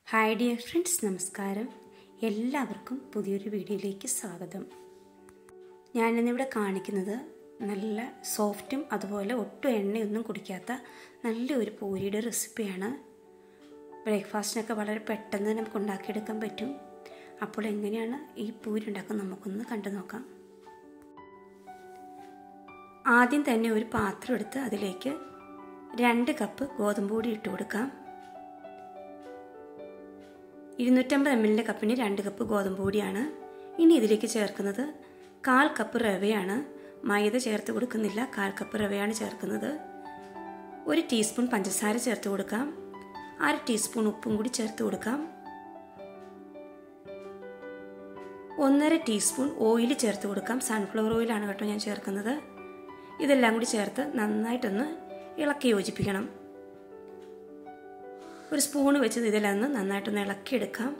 Hi dear friends, നമസ്കാരം. എല്ലാവർക്കും പുതിയൊരു വീഡിയോയിലേക്ക് സ്വാഗതം. ഞാനിന്നിവിടെ കാണിക്കുന്നത് നല്ല സോഫ്റ്റും അതുപോലെ ഒട്ടും എണ്ണയൊന്നും കുടിക്കാത്ത നല്ലൊരു പൂരിയുടെ റെസിപ്പിയാണ്. ബ്രേക്ക്ഫാസ്റ്റിനൊക്കെ വളരെ പെട്ടെന്ന് നമുക്ക് ഉണ്ടാക്കിയെടുക്കാൻ പറ്റും. അപ്പോൾ എങ്ങനെയാണ് ഈ പൂരി ഉണ്ടാക്കുന്നത് നമുക്കൊന്ന് കണ്ടു നോക്കാം. ആദ്യം തന്നെ ഒരു പാത്രം എടുത്ത് അതിലേക്ക് 2 കപ്പ് ഗോതമ്പ് പൊടി ഇട്ട് കൊടുക്കാം. 250 ml കപ്പിന് 2 കപ്പ് ഗോതമ്പ് പൊടിയാണ്. ഇനി ഇതിലേക്ക് ചേർക്കുന്നത് 1/4 കപ്പ് റവയാണ്. മൈദ ചേർത്ത് കൊടുക്കുന്നില്ല, 1/4 കപ്പ് റവയാണ് ചേർക്കുന്നത്. 1 ടീസ്പൂൺ പഞ്ചസാര ചേർത്ത് കൊടുക്കാം. 1/2 ടീസ്പൂൺ ഉപ്പും കൂടി ചേർത്ത് കൊടുക്കാം. 1/2 ടീസ്പൂൺ ഓയിൽ ചേർത്ത് കൊടുക്കാം. സൺഫ്ലവർ ഓയിലാണ് കേട്ടോ ഞാൻ ചേർക്കുന്നത്. ഇതെല്ലാം കൂടി ചേർത്ത് നന്നായിട്ടൊന്ന് ഇളക്കി യോജിപ്പിക്കണം. ഒരു സ്പൂണ് വെച്ച് ഇതെല്ലാം ഒന്ന് നന്നായിട്ടൊന്ന് ഇളക്കിയെടുക്കാം.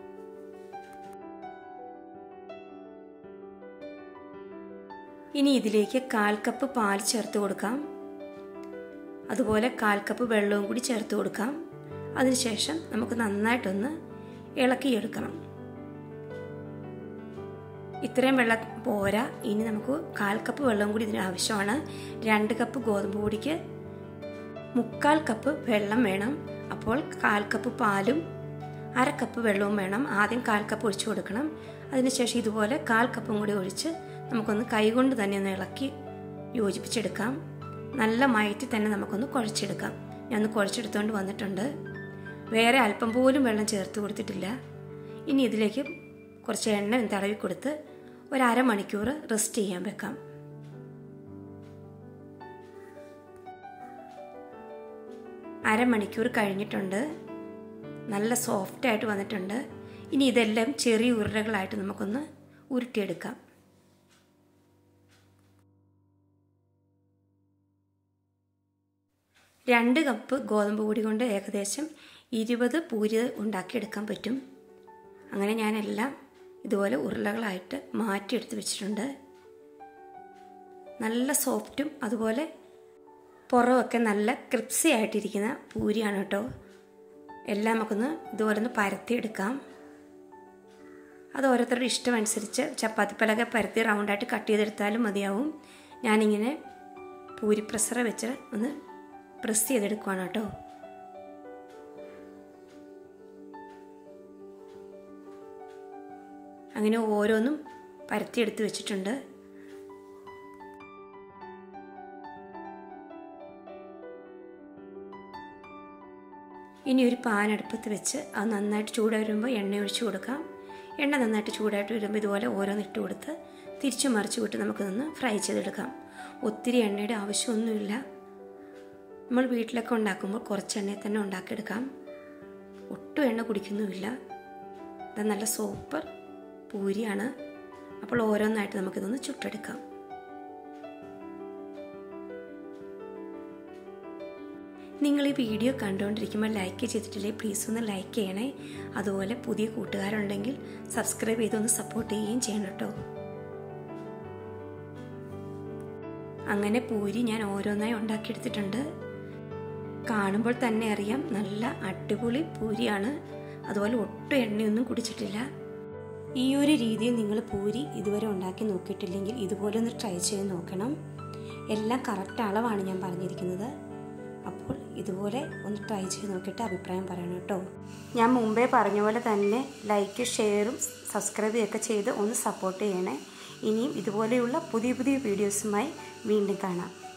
ഇനി ഇതിലേക്ക് 1/4 കപ്പ് പാൽ ചേർത്ത് കൊടുക്കാം. അതുപോലെ 1/4 കപ്പ് വെള്ളവും കൂടി ചേർത്ത് കൊടുക്കാം. അതിനുശേഷം നമുക്ക് നന്നായിട്ടൊന്ന് ഇളക്കിയെടുക്കണം. ഇത്രയും വെള്ളം പോരാ, ഇനി നമുക്ക് 1/4 കപ്പ് വെള്ളവും കൂടി ഇതിന് ആവശ്യമാണ്. 2 കപ്പ് ഗോതമ്പ് പൊടിക്ക് 3/4 കപ്പ് വെള്ളം വേണം. അപ്പോൾ 1/4 കപ്പ് പാലും 1/2 കപ്പ് വെള്ളവും വേണം. ആദ്യം 1/4 കപ്പ് ഒഴിച്ചു കൊടുക്കണം. അതിനുശേഷം ഇതുപോലെ 1/4 കപ്പും കൂടി ഒഴിച്ച് നമുക്കൊന്ന് കൈകൊണ്ട് തന്നെ ഒന്ന് ഇളക്കി യോജിപ്പിച്ചെടുക്കാം. നല്ല മയത്തിൽ തന്നെ നമുക്കൊന്ന് കുഴച്ചെടുക്കാം. ഞാനൊന്ന് കുഴച്ചെടുത്തുകൊണ്ട് വന്നിട്ടുണ്ട്. വേറെ അല്പം പോലും വെള്ളം ചേർത്ത് കൊടുത്തിട്ടില്ല. ഇനി ഇതിലേക്ക് കുറച്ച് എണ്ണ തടവി കൊടുത്ത് ഒരു അരമണിക്കൂർ റെസ്റ്റ് ചെയ്യാൻ വെക്കാം. അരമണിക്കൂർ കഴിഞ്ഞിട്ടുണ്ട്. നല്ല സോഫ്റ്റായിട്ട് വന്നിട്ടുണ്ട്. ഇനി ഇതെല്ലാം ചെറിയ ഉരുളകളായിട്ട് നമുക്കൊന്ന് ഉരുട്ടിയെടുക്കാം. രണ്ട് കപ്പ് ഗോതമ്പ് പൊടി കൊണ്ട് ഏകദേശം 20 പൂരി ഉണ്ടാക്കിയെടുക്കാൻ പറ്റും. അങ്ങനെ ഞാനെല്ലാം ഇതുപോലെ ഉരുളകളായിട്ട് മാറ്റിയെടുത്ത് വെച്ചിട്ടുണ്ട്. നല്ല സോഫ്റ്റും അതുപോലെ പുറമൊക്കെ നല്ല ക്രിപ്സി ആയിട്ടിരിക്കുന്ന പൂരിയാണ് കേട്ടോ. എല്ലാം നമുക്കൊന്ന് ഇതുപോലെ ഒന്ന് പരത്തിയെടുക്കാം. അത് ഓരോരുത്തരുടെ ഇഷ്ടമനുസരിച്ച് ചപ്പാത്തിപ്പലക പരത്തി റൗണ്ടായിട്ട് കട്ട് ചെയ്തെടുത്താലും മതിയാവും. ഞാനിങ്ങനെ പൂരി പ്രസ്സർ വെച്ച് ഒന്ന് പ്രസ് ചെയ്തെടുക്കുവാണ് കേട്ടോ. അങ്ങനെ ഓരോന്നും പരത്തിയെടുത്ത് വെച്ചിട്ടുണ്ട്. ഇനി ഒരു പാൻ അടുപ്പത്ത് വെച്ച് അത് നന്നായിട്ട് ചൂടായി വരുമ്പോൾ എണ്ണ ഒഴിച്ച് കൊടുക്കാം. എണ്ണ നന്നായിട്ട് ചൂടായിട്ട് വരുമ്പോൾ ഇതുപോലെ ഓരോന്ന് ഇട്ട് കൊടുത്ത് തിരിച്ചു മറിച്ച് വിട്ട് നമുക്കൊന്ന് ഫ്രൈ ചെയ്തെടുക്കാം. ഒത്തിരി എണ്ണയുടെ ആവശ്യമൊന്നുമില്ല. നമ്മൾ വീട്ടിലൊക്കെ ഉണ്ടാക്കുമ്പോൾ കുറച്ച് എണ്ണയിൽ തന്നെ ഉണ്ടാക്കിയെടുക്കാം. ഒട്ടും എണ്ണ കുടിക്കുന്നുമില്ല. ഇത് നല്ല സൂപ്പർ പൂരിയാണ്. അപ്പോൾ ഓരോന്നായിട്ട് നമുക്കിതൊന്ന് ചുട്ടെടുക്കാം. നിങ്ങൾ ഈ വീഡിയോ കണ്ടുകൊണ്ടിരിക്കുമ്പോൾ ലൈക്ക് ചെയ്തിട്ടില്ലേ, പ്ലീസ് ഒന്ന് ലൈക്ക് ചെയ്യണേ. അതുപോലെ പുതിയ കൂട്ടുകാരുണ്ടെങ്കിൽ സബ്സ്ക്രൈബ് ചെയ്തൊന്ന് സപ്പോർട്ട് ചെയ്യുകയും ചെയ്യണം കേട്ടോ. അങ്ങനെ പൂരി ഞാൻ ഓരോന്നായി ഉണ്ടാക്കിയെടുത്തിട്ടുണ്ട്. കാണുമ്പോൾ തന്നെ അറിയാം നല്ല അടിപൊളി പൂരിയാണ്. അതുപോലെ ഒട്ടും എണ്ണയൊന്നും കുടിച്ചിട്ടില്ല. ഈ ഒരു രീതിയിൽ നിങ്ങൾ പൂരി ഇതുവരെ ഉണ്ടാക്കി നോക്കിയിട്ടില്ലെങ്കിൽ ഇതുപോലെ ഒന്ന് ട്രൈ ചെയ്ത് നോക്കണം. എല്ലാം കറക്റ്റ് അളവാണ് ഞാൻ പറഞ്ഞിരിക്കുന്നത്. അപ്പോൾ ഇതുപോലെ ഒന്ന് ട്രൈ ചെയ്ത് നോക്കിയിട്ട് അഭിപ്രായം പറയണം കേട്ടോ. ഞാൻ മുമ്പേ പറഞ്ഞ പോലെ തന്നെ ലൈക്ക്, ഷെയറും സബ്സ്ക്രൈബും ഒക്കെ ചെയ്ത് ഒന്ന് സപ്പോർട്ട് ചെയ്യണേ. ഇനിയും ഇതുപോലെയുള്ള പുതിയ പുതിയ വീഡിയോസുമായി വീണ്ടും കാണാം.